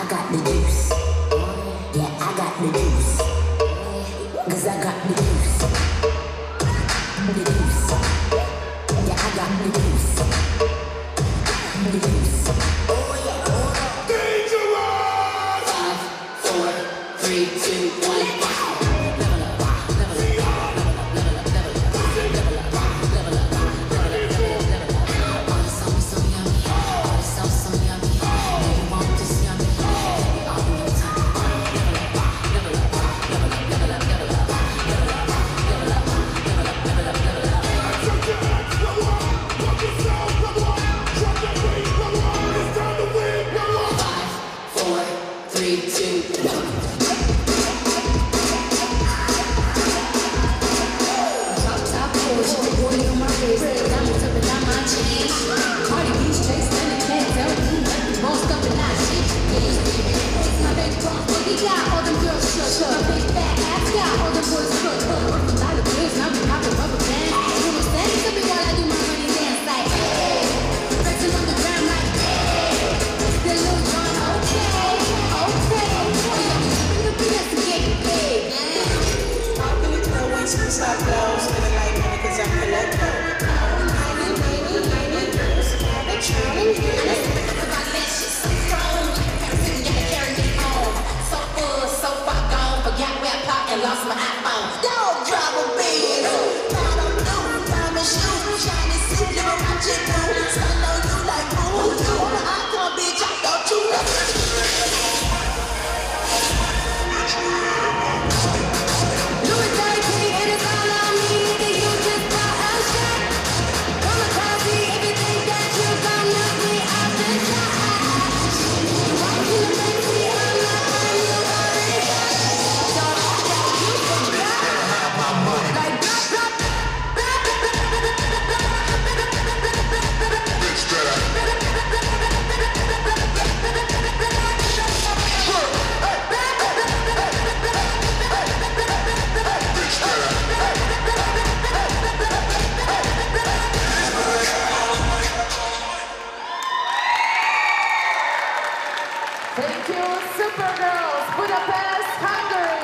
got the juice. Yeah, I got the juice. 'Cause I got the juice. The juice. Yeah, I got the juice. The juice. Oh yeah, hold up. Dangerous! 5, 4, 3, 2, 1. Lost my iPhone. Don't drive a Benz. Got on new diamond shoes, shiny suit, living my chick boo. Spend on you like voodoo. I come, bitch, I thought you love me. Louis 13, and it's all on me, nigga. You just bought a shot. Come across me if you think that you gon' knock me out the shot. Walk in the backseat, I'm not on you, already got it. Thank you, Supergirls, Budapest, Hungary.